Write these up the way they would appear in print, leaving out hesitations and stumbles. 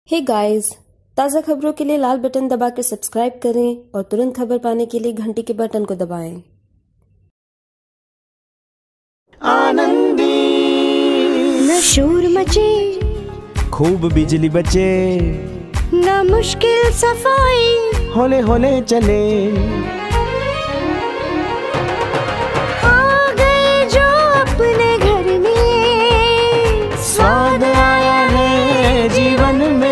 Hey guys, ताज़ा खबरों के लिए लाल बटन दबाकर सब्सक्राइब करें और तुरंत खबर पाने के लिए घंटी के बटन को दबाएं। आनंदी न शोर मचे, खूब बिजली बचे, न मुश्किल सफाई, होले होले चले। आ गए जो अपने घर में, स्वाद आया है जीवन में।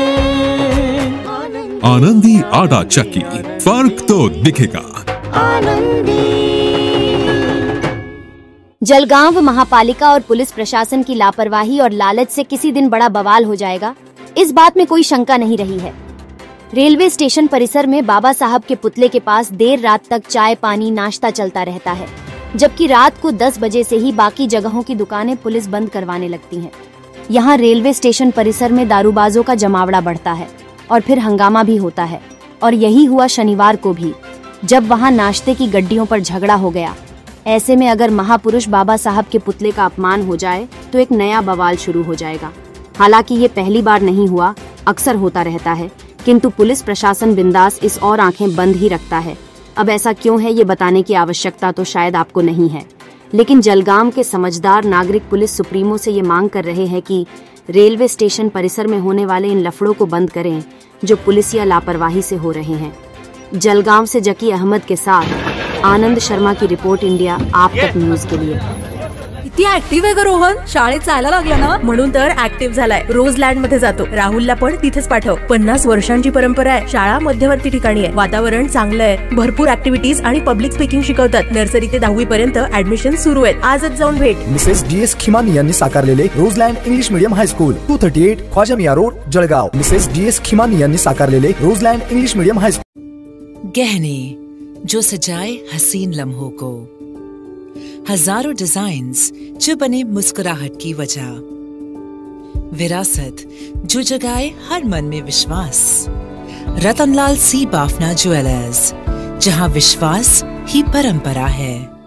आनंदी आटा चक्की, फर्क तो दिखेगा। आनंदी। जलगांव महापालिका और पुलिस प्रशासन की लापरवाही और लालच से किसी दिन बड़ा बवाल हो जाएगा, इस बात में कोई शंका नहीं रही है। रेलवे स्टेशन परिसर में बाबा साहब के पुतले के पास देर रात तक चाय पानी नाश्ता चलता रहता है, जबकि रात को 10 बजे से ही बाकी जगहों की दुकानें पुलिस बंद करवाने लगती हैं। यहाँ रेलवे स्टेशन परिसर में दारूबाजों का जमावड़ा बढ़ता है और फिर हंगामा भी होता है, और यही हुआ शनिवार को भी, जब वहाँ नाश्ते की गड्डियों पर झगड़ा हो गया। ऐसे में अगर महापुरुष बाबा साहब के पुतले का अपमान हो जाए तो एक नया बवाल शुरू हो जाएगा। हालांकि ये पहली बार नहीं हुआ, अक्सर होता रहता है, किंतु पुलिस प्रशासन बिंदास इस और आंखें बंद ही रखता है। अब ऐसा क्यों है ये बताने की आवश्यकता तो शायद आपको नहीं है, लेकिन जलगांव के समझदार नागरिक पुलिस सुप्रीमो से ये मांग कर रहे हैं कि रेलवे स्टेशन परिसर में होने वाले इन लफड़ों को बंद करें जो पुलिसिया लापरवाही से हो रहे हैं। जलगांव से जकी अहमद के साथ आनंद शर्मा की रिपोर्ट, इंडिया आप तक न्यूज के लिए। किती ऍक्टिव्ह आहे ग रोहन, शाळेत जायला लागला ना, म्हणून तर ऍक्टिव्ह झालाय। रोजलँड मध्ये जातो, राहुलला पण तिथेच पाठव। 50 वर्षांची परंपरा आहे, शाळा मध्यवर्ती ठिकाणी आहे, वातावरण चांगलं आहे, भरपूर ऍक्टिव्हिटीज आणि पब्लिक स्पीकिंग शिकवतात। नर्सरी ते 10वी पर्यंत ऍडमिशन सुरू आहेत, आजच जाऊन भेट। मिसेस DS खिमानी यांनी साकारलेले Roseland English medium high school, 238 Khwaja Miyan road, Jalgaon. Mrs DS Khimani यांनी साकारलेले रोजलँड इंग्लिश मीडियम हायस्कूल। गहने जो सजाए हसीन लम्हों को, हजारों डिजाइन्स जो बने मुस्कुराहट की वजह, विरासत जो जगाए हर मन में विश्वास। रतनलाल सी बाफना ज्वेलर्स, जहां विश्वास ही परंपरा है।